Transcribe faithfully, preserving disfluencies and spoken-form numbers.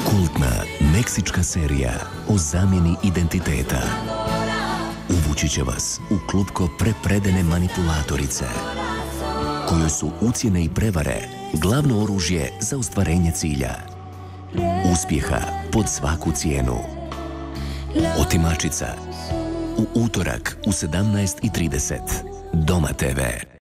Kultna meksička serija o zamjeni identiteta uvući će vas u klupko prepredene manipulatorice kojoj su ucjene i prevare glavno oružje za ostvarenje cilja, uspjeha pod svaku cijenu. Otimačica u utorak u sedamnaest i trideset. Doma te ve.